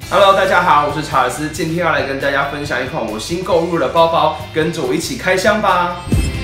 Hello， 大家好，我是查尔斯，今天要来跟大家分享一款我新购入的包包，跟着我一起开箱吧。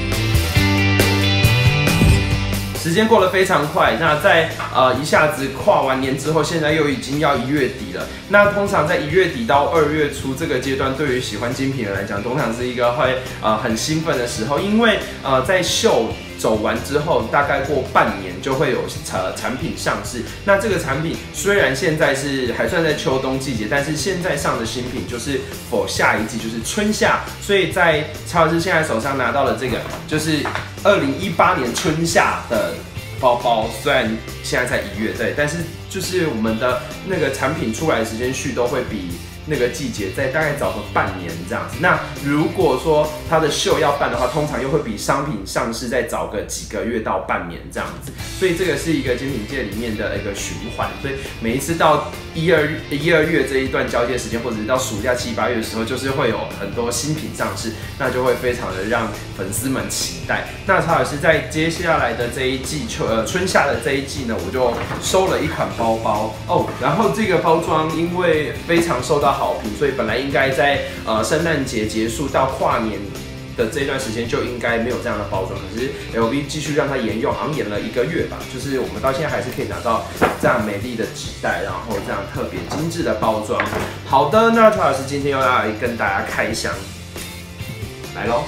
时间过得非常快，那在一下子跨完年之后，现在又已经要1月底了。那通常在1月底到2月初这个阶段，对于喜欢精品的人来讲，通常是一个会很兴奋的时候，因为在秀走完之后，大概过半年就会有产品上市。那这个产品虽然现在是还算在秋冬季节，但是现在上的新品就是否下一季就是春夏，所以在查尔斯现在手上拿到的这个就是2018年春夏的包包，虽然现在才1月，对，但是就是我们的那个产品出来的时间序都会比那个季节再大概早个半年这样子。那如果说它的秀要办的话，通常又会比商品上市再早个几个月到半年这样子。所以这个是一个精品界里面的一个循环。所以每一次到1、2月这一段交接时间，或者是到暑假7、8月的时候，就是会有很多新品上市，那就会非常的让粉丝们期待。那查尔斯在接下来的这一季春夏的这一季呢，我就收了一款包包哦。然后这个包装因为非常受到好评，所以本来应该在圣诞节结束到跨年的这段时间就应该没有这样的包装，可是 LV 继续让它沿用，好像延了1个月吧，就是我们到现在还是可以拿到这样美丽的纸袋，然后这样特别精致的包装。好的，那查尔斯今天又要来跟大家开箱，来咯。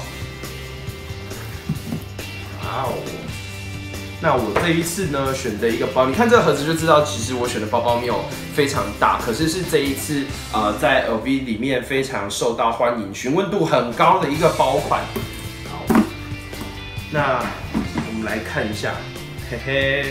哇哦！那我这一次呢选的一个包，你看这个盒子就知道，其实我选的包包没有非常大，可是是这一次在 LV 里面非常受到欢迎、询问度很高的一个包款。好，那我们来看一下，嘿嘿，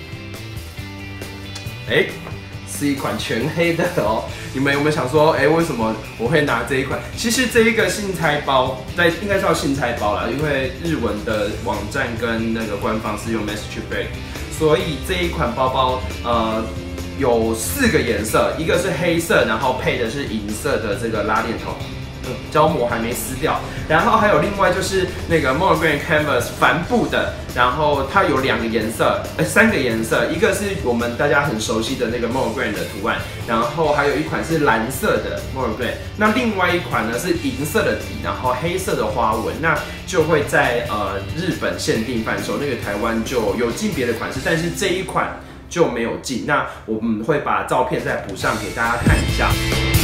是一款全黑的哦。你们有没有想说，为什么我会拿这一款？其实这一个信差包，应该叫信差包啦，因为日文的网站跟那个官方是用 message bag， 所以这一款包包有4个颜色，一个是黑色，然后配的是银色的这个拉链头。胶膜还没撕掉，然后还有另外就是那个 Monogram Canvas 帆布的，然后它有2个颜色，3个颜色，一个是我们大家很熟悉的那个 Monogram 的图案，然后还有一款是蓝色的 Monogram， 那另外一款呢是银色的底，然后黑色的花纹，那就会在日本限定贩售，那个台湾就有进别的款式，但是这一款就没有进，那我们会把照片再补上给大家看一下。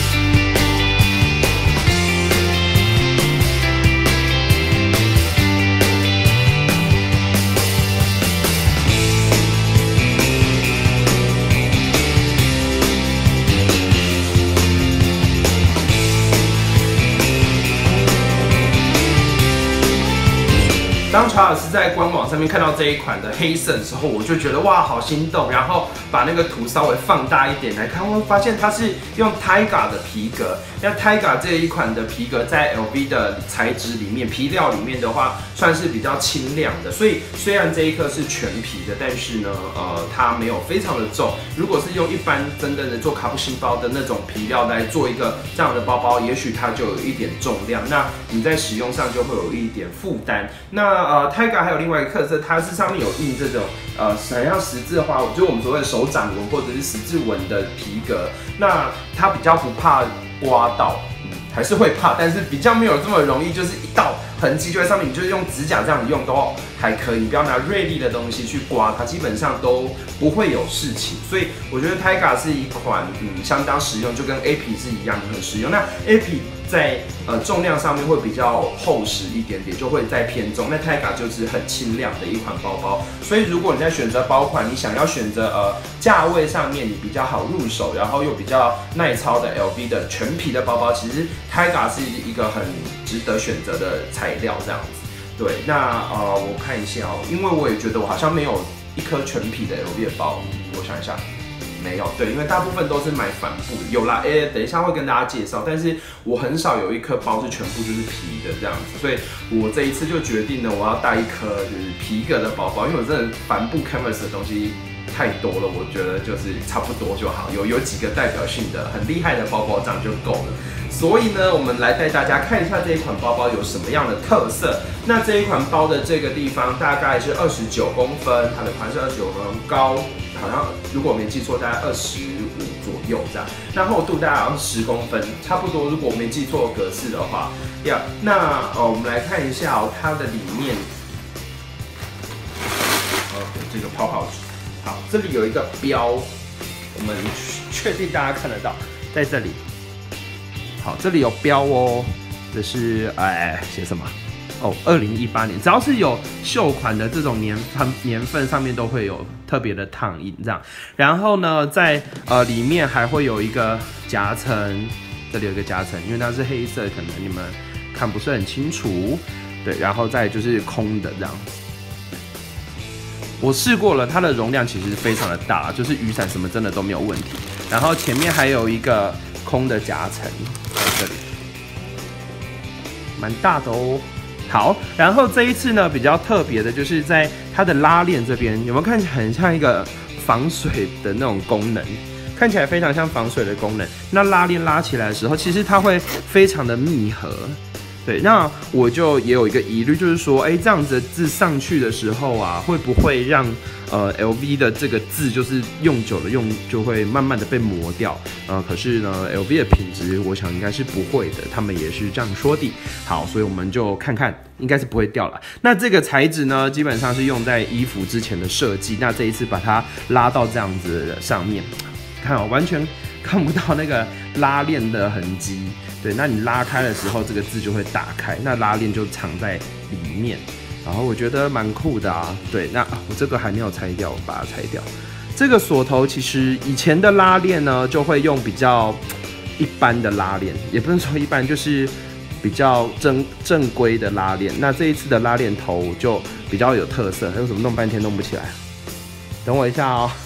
当查尔斯在官网上面看到这一款的黑色的时候，我就觉得哇，好心动，然后把那个图稍微放大一点来看，我发现它是用 Taiga 的皮革。那 Taiga 这一款的皮革在 LV 的材质里面，皮料里面的话，算是比较轻量的。所以虽然这一颗是全皮的，但是呢，它没有非常的重。如果是用一般真正的做卡布辛包的那种皮料来做一个这样的包包，也许它就有一点重量，那你在使用上就会有一点负担。那Taiga 还有另外一个特色，它是上面有印这种很像十字花纹，就是我们所谓的手掌纹或者是十字纹的皮革。那它比较不怕刮到，还是会怕，但是比较没有这么容易，就是一道痕迹就在上面，你就是用指甲这样用都还可以，你不要拿锐利的东西去刮它，基本上都不会有事情。所以我觉得 Taiga 是一款相当实用，就跟 AP 是一样很实用。那 AP 在重量上面会比较厚实一点点，就会再偏重。那 Taiga 就是很轻量的一款包包，所以如果你在选择包款，你想要选择价位上面你比较好入手，然后又比较耐操的 LV 的全皮的包包，其实 Taiga 是一个很值得选择的材料这样子。对，那我看一下因为我也觉得我好像没有一颗全皮的 LV 的包，我想一下。没有，对，因为大部分都是买帆布，有啦，等一下会跟大家介绍，但是我很少有一颗包是全部就是皮的这样子，所以我这一次就决定了，我要带一颗就是皮革的包包，因为我真的帆布 canvas 的东西太多了，我觉得就是差不多就好，有几个代表性的很厉害的包包这样就够了。所以呢，我们来带大家看一下这一款包包有什么样的特色。那这一款包的这个地方大概是29公分，它的宽是29公分，高好像如果我没记错，大概25左右这样。那厚度大概好像10公分，差不多。如果我没记错格式的话，那我们来看一下它的里面，这个泡泡纸。好，这里有一个标，我们确定大家看得到，在这里。好，这里有标哦，这是写什么？哦，2018年，只要是有秀款的这种年份上面都会有特别的烫印这样。然后呢，在里面还会有一个夹层，这里有一个夹层，因为它是黑色，可能你们看不是很清楚。对，然后再就是空的这样。我试过了，它的容量其实非常的大，就是雨伞什么真的都没有问题。然后前面还有一个空的夹层在这里，蛮大的哦。好，然后这一次呢比较特别的就是在它的拉链这边，有没有看起来很像一个防水的那种功能？看起来非常像防水的功能。那拉链拉起来的时候，其实它会非常的密合。对，那我就也有一个疑虑，就是说，这样子的字上去的时候啊，会不会让LV 的这个字就是用久了就会慢慢的被磨掉？可是呢 ，LV 的品质我想应该是不会的，他们也是这样说的。好，所以我们就看看，应该是不会掉了。那这个材质呢，基本上是用在衣服之前的设计，那这一次把它拉到这样子的上面，看哦，完全看不到那个拉链的痕迹。对，那你拉开的时候，这个字就会打开，那拉链就藏在里面，然后我觉得蛮酷的啊。对，那我这个还没有拆掉，我把它拆掉。这个锁头其实以前的拉链呢，就会用比较一般的拉链，也不能说一般，就是比较正规的拉链。那这一次的拉链头就比较有特色，为什么弄半天弄不起来？等我一下哦，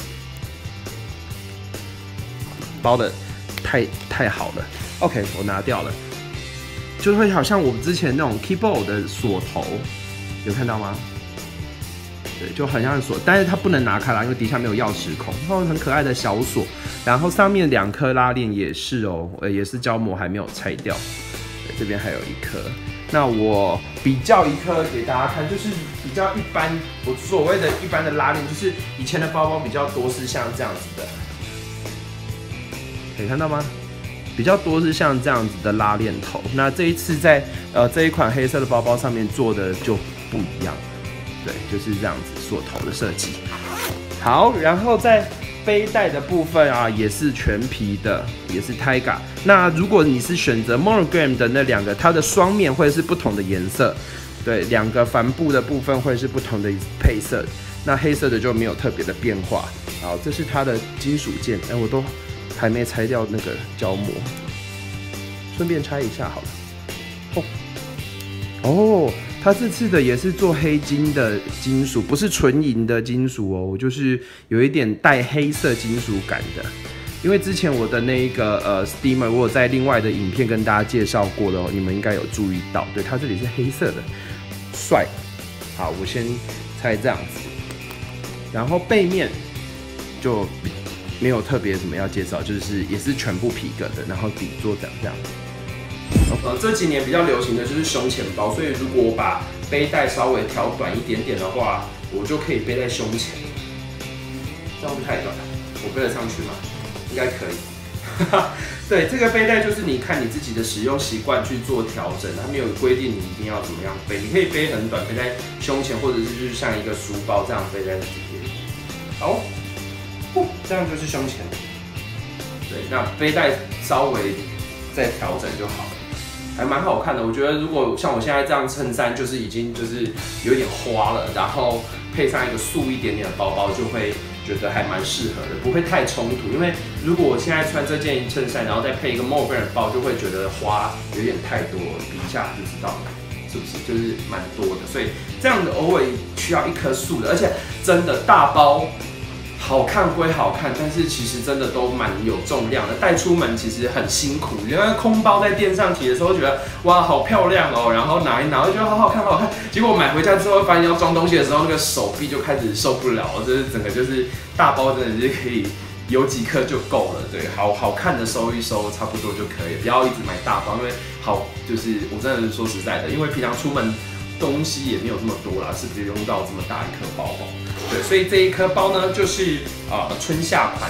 包的太好了。OK， 我拿掉了，就会好像我们之前那种 keyboard 的锁头，有看到吗？对，就很像锁，但是它不能拿开啦，因为底下没有钥匙孔。然后很可爱的小锁，然后上面2颗拉链也是哦，也是胶膜还没有拆掉。对，这边还有1颗。那我比较一颗给大家看，就是比较一般，我所谓的一般的拉链，就是以前的包包比较多是像这样子的，可以看到吗？比较多是像这样子的拉链头，那这一次在这一款黑色的包包上面做的就不一样，对，就是这样子锁头的设计。好，然后在背带的部分啊，也是全皮的，也是 Taiga。那如果你是选择 Monogram 的那2个，它的双面会是不同的颜色，对，2个帆布的部分会是不同的配色，那黑色的就没有特别的变化。好，这是它的金属件，我都还没拆掉那个胶膜，顺便拆一下好了。哦，它这次的也是做黑金的金属，不是纯银的金属哦，就是有一点带黑色金属感的。因为之前我的那一个steamer， 我有在另外的影片跟大家介绍过的哦，你们应该有注意到，对，它这里是黑色的，帅。好，我先拆这样子，然后背面就没有特别什么要介绍，就是也是全部皮革的，然后底座长这样。这几年比较流行的就是胸前包，所以如果我把背带稍微调短一点点的话，我就可以背在胸前。这样不太短，我背得上去吗？应该可以。对，这个背带就是你看你自己的使用习惯去做调整，它没有规定你一定要怎么样背，你可以背很短，背在胸前，或者是就是像一个书包这样背在这边。好。这样就是胸前，对，那背带稍微再调整就好了，还蛮好看的。我觉得如果像我现在这样衬衫，就是已经就是有点花了，然后配上一个素一点点的包包，就会觉得还蛮适合的，不会太冲突。因为如果我现在穿这件衬衫，然后再配一个 Monogram 的包，就会觉得花有点太多了，比一下就知道了。是不是就是蛮多的？所以这样的偶尔需要一颗素的，而且真的大包。好看归好看，但是其实真的都蛮有重量的，带出门其实很辛苦。因为空包在垫上提的时候，觉得哇好漂亮哦，然后拿一拿，就觉得好好看，好好看。结果买回家之后，发现要装东西的时候，那个手臂就开始受不了了。就是整个就是大包，真的是可以有几颗就够了。对，好看的收一收，差不多就可以，不要一直买大包，因为就是我真的是说实在的，因为平常出门东西也没有这么多啦，是不是用到这么大一颗包包？对，所以这一颗包呢，就是春夏款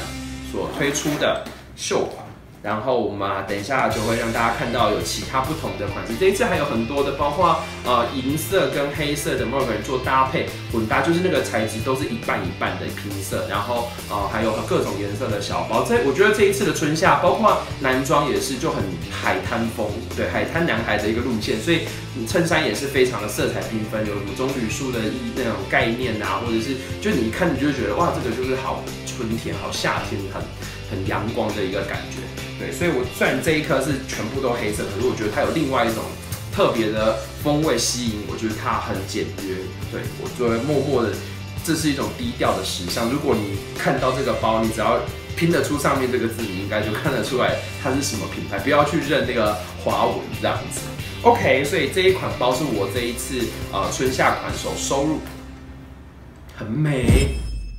所推出的秀款。然后我们等一下就会让大家看到有其他不同的款式，这一次还有很多的，包括银色跟黑色的 Mercury 做搭配混搭，就是那个材质都是一半一半的拼色，然后还有各种颜色的小包。我觉得这一次的春夏，包括男装也是就很海滩风，对，海滩男孩的一个路线，所以衬衫也是非常的色彩缤纷，有五种铝树的那种概念啊，或者是就你一看你就会觉得哇，这个就是好春天、好夏天、很阳光的一个感觉。对，所以我虽然这一颗是全部都黑色，可是我觉得它有另外一种特别的风味吸引我，就是它很简约。对，我就会默默的，这是一种低调的时尚。如果你看到这个包，你只要拼得出上面这个字，你应该就看得出来它是什么品牌，不要去认那个花纹这样子。OK， 所以这一款包是我这一次春夏款首收入，很美。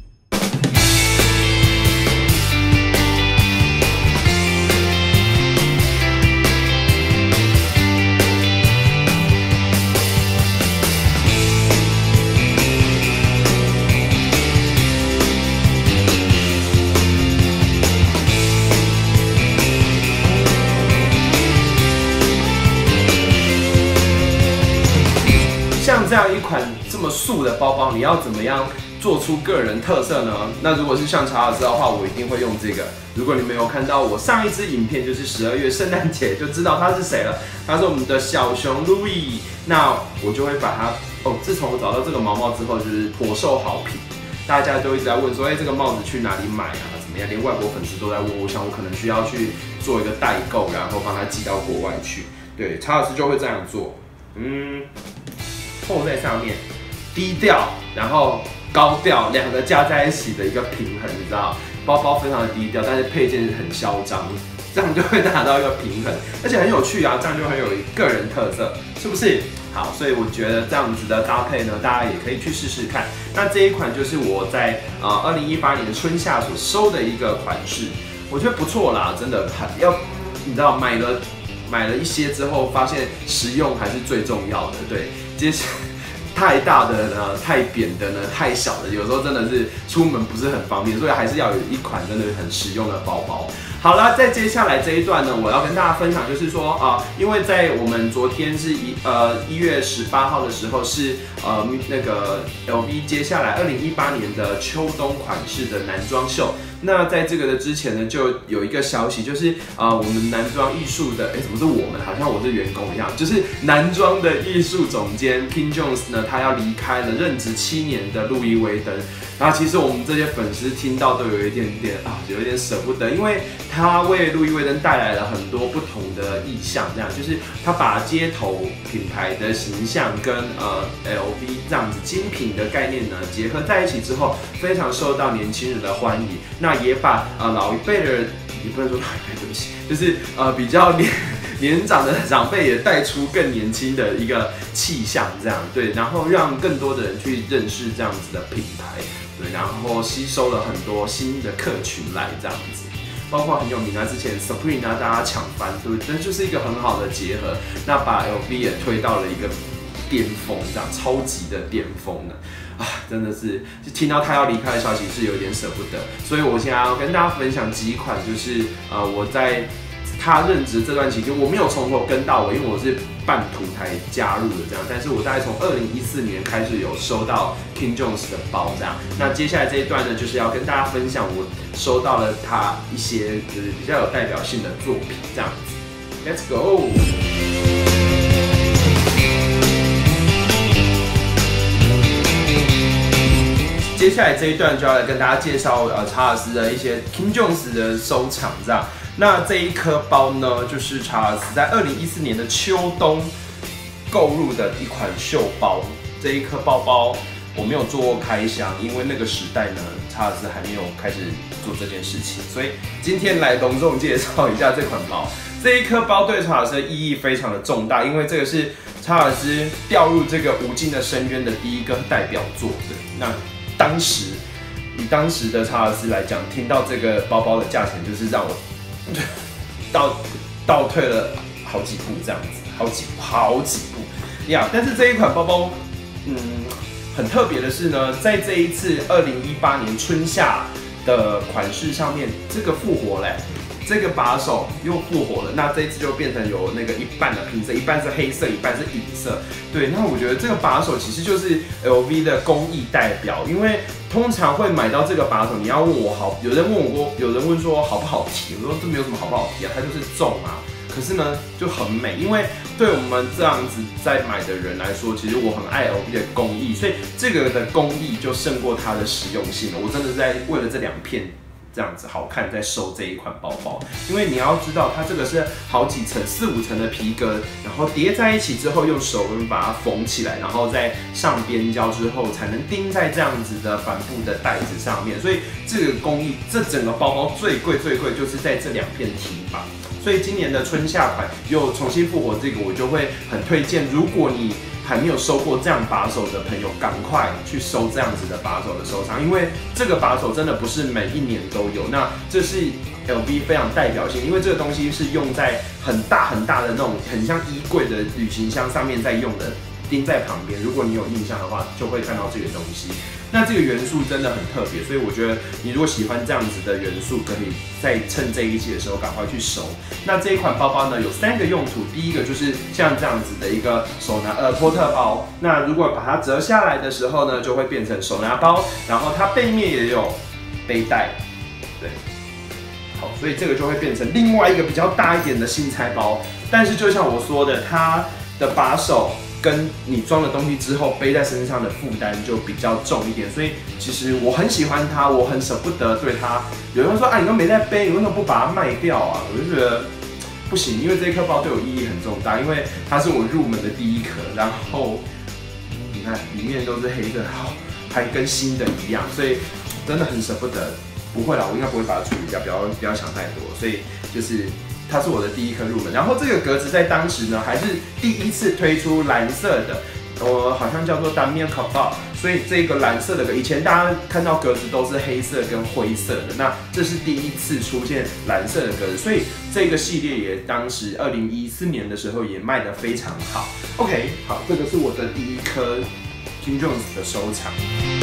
像这样一款这么素的包包，你要怎么样做出个人特色呢？那如果是像查尔斯的话，我一定会用这个。如果你没有看到我上一支影片，就是12月圣诞节，就知道他是谁了。他是我们的小熊 Louis。那我就会把它自从我找到这个毛帽之后，就是颇受好评。大家都一直在问说，这个帽子去哪里买啊？怎么样？连外国粉丝都在问。我想我可能需要去做一个代购，然后帮他寄到国外去。对，查尔斯就会这样做。扣在上面，低调，然后高调，两个加在一起的一个平衡，你知道？包包非常的低调，但是配件很嚣张，这样就会达到一个平衡，而且很有趣啊，这样就很有个人特色，是不是？好，所以我觉得这样子的搭配呢，大家也可以去试试看。那这一款就是我在2018年春夏所收的一个款式，我觉得不错啦，真的你知道买了一些之后，发现实用还是最重要的。对，接下来太大的呢、太扁的呢、太小的，有时候真的是出门不是很方便，所以还是要有一款真的很实用的包包。好了，在接下来这一段呢，我要跟大家分享，就是说因为在我们昨天是1月18号的时候是那个 LV 接下来2018年的秋冬款式的男装秀。那在这个的之前呢，就有一个消息，就是我们男装艺术的，怎么是我们？好像我是员工一样，就是男装的艺术总监 King Jones 呢，他要离开了任职7年的路易威登。然后其实我们这些粉丝听到都有一点舍不得，因为他为路易威登带来了很多不同的意象，这样就是他把街头品牌的形象跟LV 这样子精品的概念呢结合在一起之后，非常受到年轻人的欢迎。那也把老一辈的，也不能说老一辈，对不起，就是比较年长的长辈也带出更年轻的一个气象，这样对，然后让更多的人去认识这样子的品牌，对，然后吸收了很多新的客群来这样子，包括很有名啊，之前 Supreme 啊，大家抢翻，对不对？这就是一个很好的结合，那把 LV 也推到了一个巅峰，这样超级的巅峰的。真的是，就听到他要离开的消息是有点舍不得，所以我现在要跟大家分享几款，就是我在他任职这段期间，我没有从头跟到尾，因为我是半途才加入的这样，但是我大概从2014年开始有收到 King Jones 的包这样。那接下来这一段呢，就是要跟大家分享我收到了他一些就是比较有代表性的作品这样子。Let's go。接下来这一段就要来跟大家介绍查尔斯的一些 King Jones 的收藏这样。那这一颗包呢，就是查尔斯在2014年的秋冬购入的一款袖包。这一颗包包我没有做过开箱，因为那个时代呢，查尔斯还没有开始做这件事情，所以今天来隆重介绍一下这款包。这一颗包对查尔斯的意义非常的重大，因为这个是查尔斯掉入这个无尽的深渊的第一个代表作。对，那以当时的查尔斯来讲，听到这个包包的价钱，就是让我倒退了好几步这样子，好几步呀。但是这一款包包，很特别的是呢，在这一次2018年春夏的款式上面，这个复活嘞。这个把手又复活了，那这一次就变成有那个一半的拼色，一半是黑色，一半是银色。对，那我觉得这个把手其实就是 LV 的工艺代表，因为通常会买到这个把手，你要问我好，有人问说好不好提，我说这没有什么好不好提啊，它就是重啊。可是呢，就很美，因为对我们这样子在买的人来说，其实我很爱 LV 的工艺，所以这个的工艺就胜过它的实用性了。我真的是在为了这2片。这样子好看，在收这一款包包，因为你要知道，它这个是好几层，4、5层的皮革，然后叠在一起之后，用手纹把它缝起来，然后再上边胶之后，才能钉在这样子的帆布的带子上面。所以这个工艺，这整个包包最贵就是在这2片提把。所以今年的春夏款又重新复活这个，我就会很推荐，如果你还没有收过这样把手的朋友，赶快去收这样子的把手的收藏，因为这个把手真的不是每一年都有。那这是 LV 非常代表性，因为这个东西是用在很大的那种很像衣柜的旅行箱上面在用的，钉在旁边。如果你有印象的话，就会看到这个东西。那这个元素真的很特别，所以我觉得你如果喜欢这样子的元素，可以在趁这一季的时候赶快去收。那这一款包包呢，有3个用途，第一个就是像这样子的一个手拿托特包，那如果把它折下来的时候呢，就会变成手拿包，然后它背面也有背带，对，好，所以这个就会变成另外一个比较大一点的新材包。但是就像我说的，它的把手跟你装了东西之后背在身上的负担就比较重一点，所以其实我很喜欢它，我很舍不得对它。有人说啊，你都没在背，你为什么不把它卖掉啊？我就觉得不行，因为这一颗包对我意义很重大，因为它是我入门的第一颗，然后你看里面都是黑的，还跟新的一样，所以真的很舍不得。不会啦，我应该不会把它处理掉，不要想太多。所以就是它是我的第一颗入门，然后这个格子在当时呢还是第一次推出蓝色的，好像叫做单面卡包，所以这个蓝色的以前大家看到格子都是黑色跟灰色的，那这是第一次出现蓝色的格子，所以这个系列也当时2014年的时候也卖得非常好。OK， 好，这个是我的第一颗 Kim Jones 的收藏。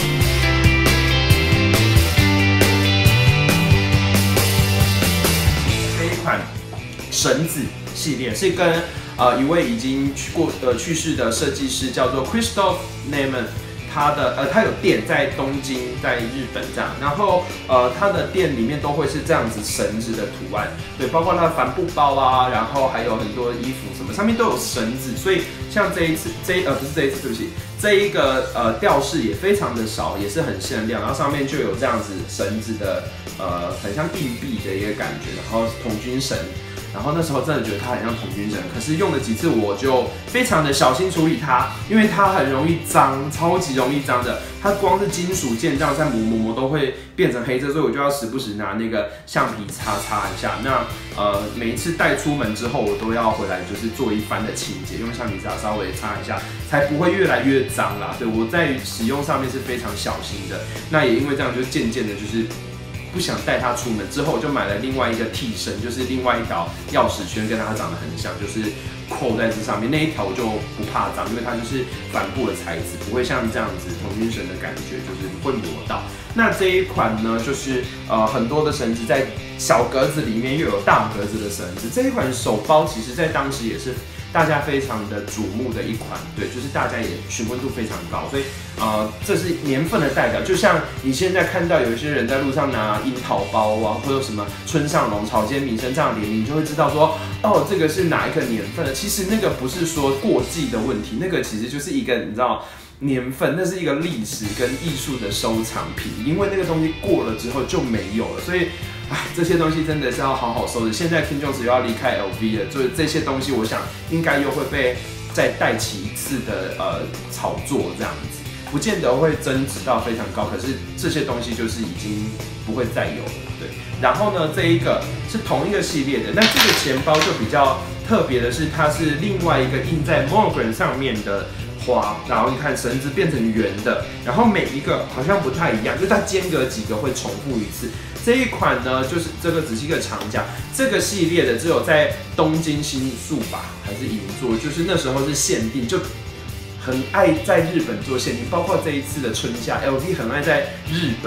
绳子系列是跟一位已经去世的设计师叫做 Christoph Neiman， 他有店在东京，在日本这样，然后他的店里面都会是这样子绳子的图案，对，包括他的帆布包啊，然后还有很多衣服什么上面都有绳子，所以像这一次不是这一次，对不起，这一个吊饰也非常的少，也是很限量，然后上面就有这样子绳子的很像硬币的一个感觉，然后童军绳。然后那时候真的觉得它很像童军绳，可是用了几次我就非常的小心处理它，因为它很容易脏，超级容易脏的。它光是金属件这样在磨都会变成黑色，所以我就要时不时拿那个橡皮擦一下。那每一次带出门之后，我都要回来就是做一番的清洁，用橡皮擦稍微擦一下，才不会越来越脏啦。对，我在使用上面是非常小心的。那也因为这样，就渐渐的就是不想带它出门，之后我就买了另外一个替身，就是另外一条钥匙圈，跟它长得很像，就是扣在这上面那一条我就不怕脏，因为它就是帆布的材质，不会像这样子童军绳的感觉，就是会磨到。那这一款呢，就是很多的绳子在小格子里面又有大格子的绳子，这一款手包其实在当时也是大家非常的瞩目的一款，对，就是大家也询问度非常高，所以这是年份的代表。就像你现在看到有一些人在路上拿樱桃包啊，或者什么村上隆、草间弥生这样的联名，你就会知道说，哦，这个是哪一个年份的。其实那个不是说过季的问题，那个其实就是一个你知道年份，那是一个历史跟艺术的收藏品，因为那个东西过了之后就没有了，所以。这些东西真的是要好好收拾。现在 Kim Jones 又要离开 LV 了，所以这些东西我想应该又会被再带起一次的炒作这样子，不见得会增值到非常高，可是这些东西就是已经不会再有了，对。然后呢，这一个是同一个系列的，那这个钱包就比较特别的是，它是另外一个印在 Monogram 上面的花，然后你看绳子变成圆的，然后每一个好像不太一样，就是它间隔几个会重复一次。这一款呢，就是这个只是一个长夹，这个系列的只有在东京新宿吧，还是银座，就是那时候是限定，就很爱在日本做限定，包括这一次的春夏 ，LV 很爱在日本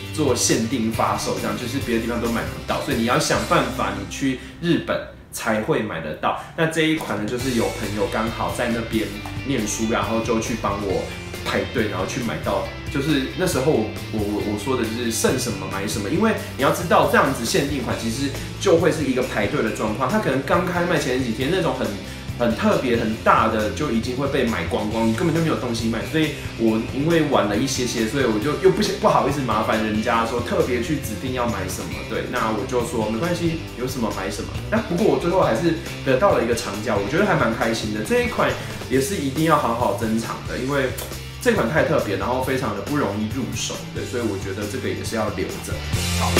做限定发售，这样就是别的地方都买不到，所以你要想办法，你去日本才会买得到。那这一款呢，就是有朋友刚好在那边念书，然后就去帮我排队，然后去买到。就是那时候我说的就是剩什么买什么，因为你要知道这样子限定款其实就会是一个排队的状况，它可能刚开卖前几天那种很特别很大的就已经会被买光光，你根本就没有东西卖。所以我因为晚了一些，所以我就又不好意思麻烦人家说特别去指定要买什么。对，那我就说没关系，有什么买什么。那不过我最后还是得到了一个长假，我觉得还蛮开心的。这一款也是一定要好好珍藏的，因为这款太特别，然后非常的不容易入手，对，所以我觉得这个也是要留着。好。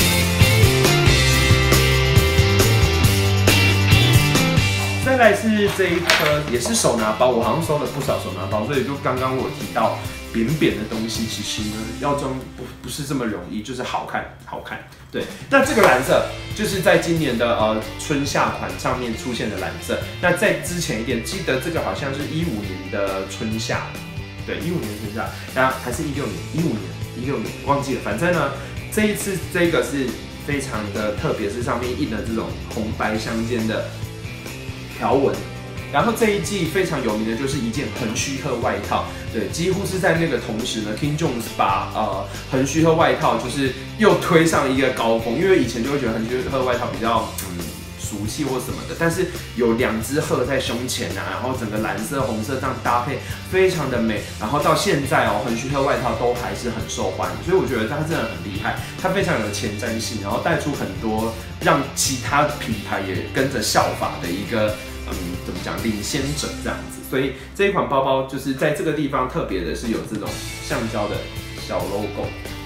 再来是这一颗，也是手拿包，我好像收了不少手拿包，所以就刚刚我提到扁扁的东西，其实呢要装不是这么容易，就是好看。对，那这个蓝色就是在今年的春夏款上面出现的蓝色。那在之前一点，记得这个好像是15年的春夏。对，15年春夏，然后还是16年，忘记了。反正呢，这一次这个是非常的特别，是上面印了这种红白相间的条纹。然后这一季非常有名的就是一件横须贺外套，对，几乎是在那个同时呢 ，King Jones 把横须贺外套就是又推上一个高峰，因为以前就会觉得横须贺外套比较俗气或什么的，但是有2只鹤在胸前啊，然后整个蓝色、红色这样搭配非常的美，然后到现在横须贺外套都还是很受欢迎，所以我觉得它真的很厉害，它非常有前瞻性，然后带出很多让其他品牌也跟着效法的一个怎么讲领先者这样子，所以这一款包包就是在这个地方特别的是有这种橡胶的小 logo。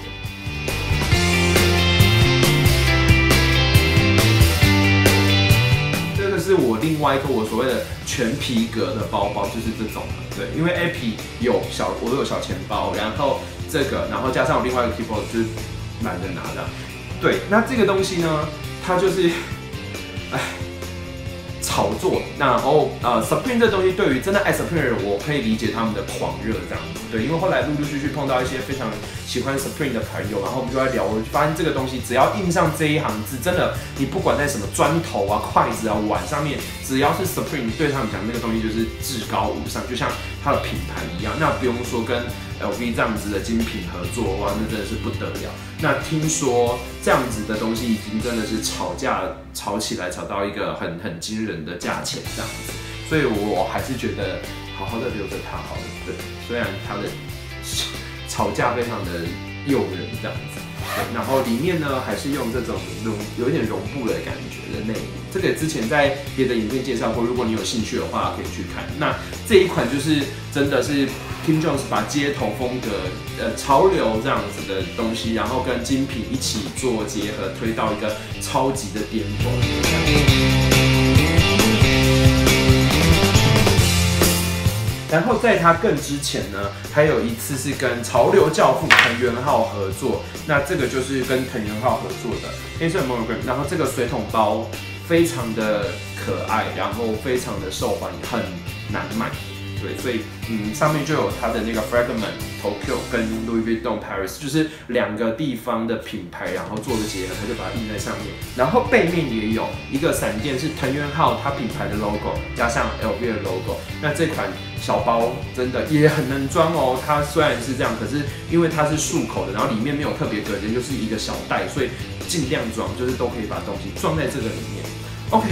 是我另外一个我所谓的全皮革的包包，就是这种的，对，因为 Epi 我有小钱包，然后这个，然后加上我另外一个 keyboard 就是懒得拿的，对，那这个东西呢，它就是，炒作，然后Supreme 这东西对于真的爱 Supreme 的人，我可以理解他们的狂热这样子，对，因为后来陆续碰到一些非常喜欢 Supreme 的朋友，然后我们就在聊，我就发现这个东西只要印上这一行字，真的你不管在什么砖头啊、筷子啊、碗上面，只要是 Supreme， 对他们讲那个东西就是至高无上，就像它的品牌一样。那不用说跟 LV 这样子的精品合作，哇，那真的是不得了。那听说这样子的东西已经真的是吵起来，吵到一个很惊人的价钱这样子，所以我还是觉得好好的留着它好了。对，虽然它的吵架非常的诱人这样子，对，然后里面呢还是用这种有一点绒布的感觉的内衣，这个之前在别的影片介绍过，如果你有兴趣的话可以去看。那这一款就是真的是 King Jones 把街头风格、潮流这样子的东西，然后跟精品一起做结合，推到一个超级的巅峰。然后在他更之前呢，还有一次是跟潮流教父藤原浩合作，那这个就是跟藤原浩合作的黑色 monogram， 然后这个水桶包非常的可爱，然后非常的受欢迎，很难买。对，所以上面就有它的那个 Fragment Tokyo 跟 Louis Vuitton Paris， 就是2个地方的品牌，然后做的结合，它就把它印在上面。然后背面也有一个闪电是藤原浩它品牌的 logo， 加上 LV 的 logo。那这款小包真的也很能装哦，它虽然是这样，可是因为它是束口的，然后里面没有特别隔间，就是一个小袋，所以尽量装，就是都可以把东西装在这个里面。OK。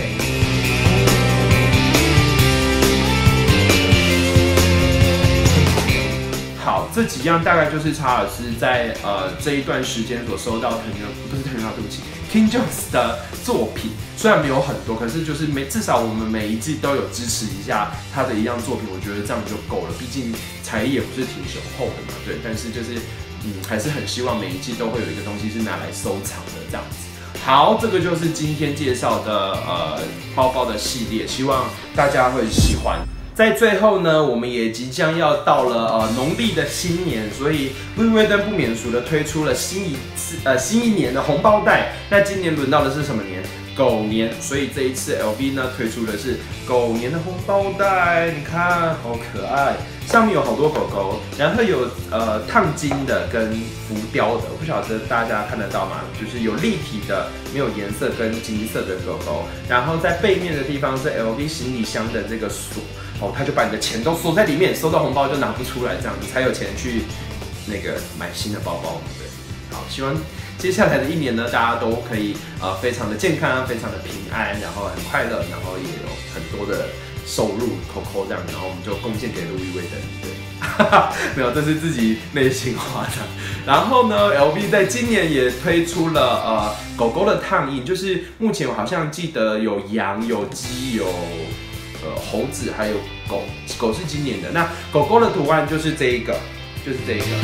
好，这几样大概就是查尔斯在这一段时间所收到King Jones 的作品，虽然没有很多，可是就是至少我们每一季都有支持一下他的一样作品，我觉得这样就够了。毕竟才艺也不是挺雄厚的嘛，对。但是就是还是很希望每一季都会有一个东西是拿来收藏的这样子。好，这个就是今天介绍的包包的系列，希望大家会喜欢。在最后呢，我们也即将要到了农历的新年，所以路易威登不免俗的推出了新一年的红包袋。那今年轮到的是什么年？ 狗年，所以这一次 LV 呢推出的是狗年的红包袋，你看好可爱，上面有好多狗狗，然后有烫金的跟浮雕的，我不晓得大家看得到吗？就是有立体的，没有颜色跟金色的狗狗，然后在背面的地方是 LV 行李箱的这个锁，哦，他就把你的钱都锁在里面，收到红包就拿不出来，这样你才有钱去那个买新的包包，对。好，希望接下来的一年呢，大家都可以非常的健康，非常的平安，然后很快乐，然后也有很多的收入，Coco 这样，然后我们就贡献给路易威登，对，没有，这是自己内心话的。然后呢 ，LV 在今年也推出了狗狗的烫印，就是目前我好像记得有羊、有鸡、有猴子，还有狗，狗是今年的。那狗狗的图案就是这一个，就是这一个。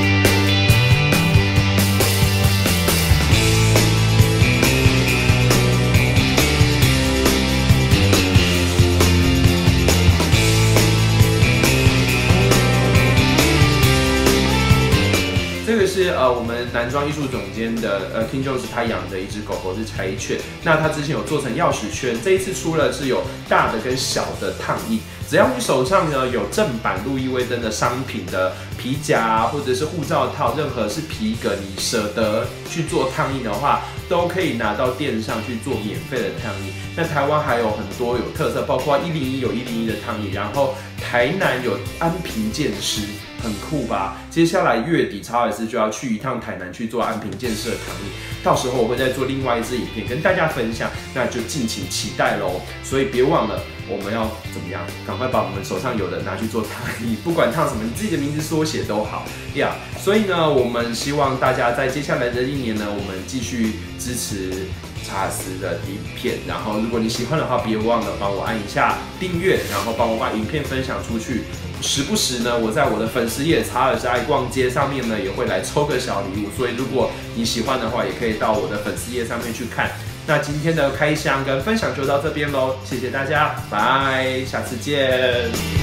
这个是我们男装艺术总监的King Jones 他养的一只狗狗是柴犬，那他之前有做成钥匙圈，这一次出了是有大的跟小的烫印，只要你手上呢有正版路易威登的商品的皮夹或者是护照套，任何是皮革你舍得去做烫印的话，都可以拿到店上去做免费的烫印。那台湾还有很多有特色，包括101有101的烫印，然后台南有安平建师。很酷吧？接下来月底查尔斯就要去一趟台南去做安平建设的烫印，到时候我会再做另外一支影片跟大家分享，那就敬请期待喽。所以别忘了我们要怎么样，赶快把我们手上有的拿去做烫印，不管烫什么，你自己的名字缩写都好呀。所以呢，我们希望大家在接下来的一年呢，我们继续支持查尔斯的影片，然后如果你喜欢的话，别忘了帮我按一下订阅，然后帮我把影片分享出去。时不时呢，我在我的粉丝页查尔斯爱逛街上面呢，也会来抽个小礼物，所以如果你喜欢的话，也可以到我的粉丝页上面去看。那今天的开箱跟分享就到这边喽，谢谢大家，拜，下次见。